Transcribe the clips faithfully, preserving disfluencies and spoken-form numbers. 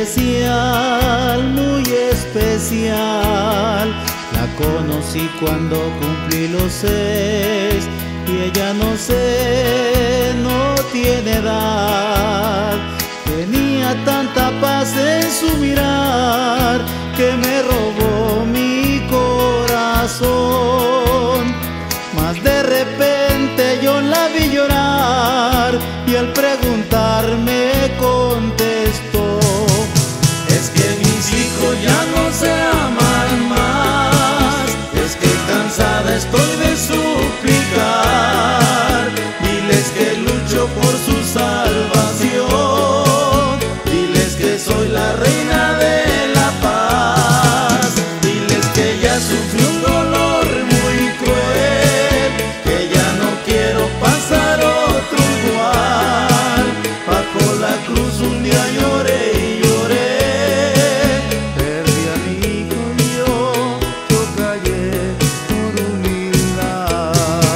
especial, muy especial. La conocí cuando cumplí los seis y ella no sé, no tiene edad. Tenía tanta paz en su mirar que me robó mi corazón. Mas de repente yo la vi llorar y al preguntarme contestó: es que mis hijos ya no se aman más, es que cansada estoy de suplicar. Diles que lucho por su salvación, diles que soy la reina de la paz, diles que ya sufrió un dolor muy cruel, que ya no quiero pasar otro igual. Bajo la cruz un día lloré y lloré, perdí a mi hijo y yo, yo callé por humildad.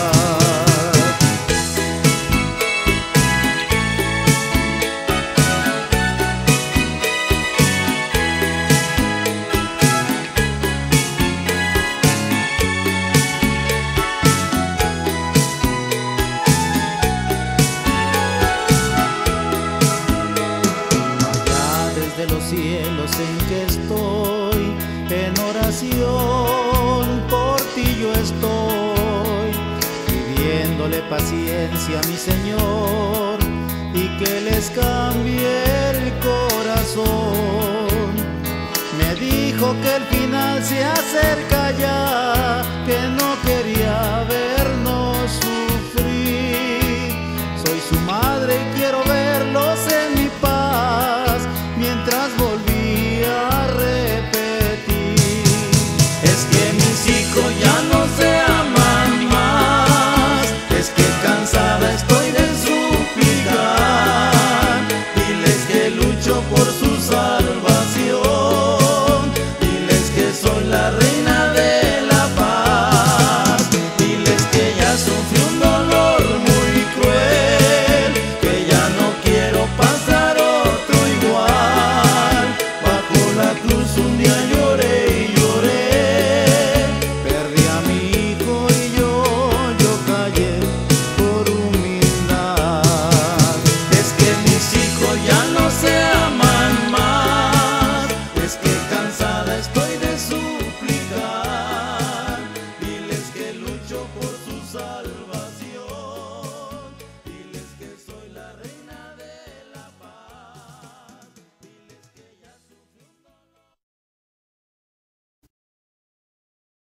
De los cielos en que estoy, en oración por ti yo estoy, pidiéndole paciencia a mi Señor y que les cambie el corazón. Me dijo que el final se acerca ya, que no quería vernos sufrir. Soy su madre y quiero verlos en mi paz, mientras volví a repetir: es que